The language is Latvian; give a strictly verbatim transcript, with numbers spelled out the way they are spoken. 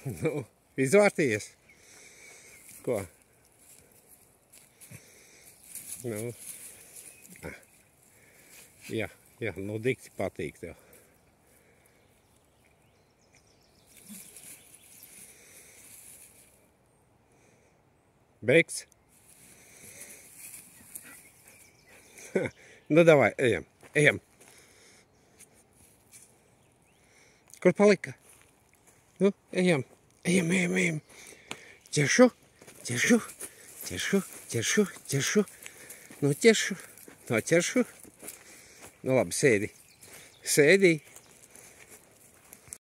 Nu, izvārtījies. Ko? Nu. Ah. Jā, jā, nu dikti patīk tev. Beigts? Nu, davai, ejam, ejam. Kur palika? Nu, ejam, ejam, ejam, ejam. Ķeršu, ķeršu, ķeršu, ķeršu, ķeršu. Nu, ķeršu, no ķeršu. Nu, labi, sēdi. Sēdi.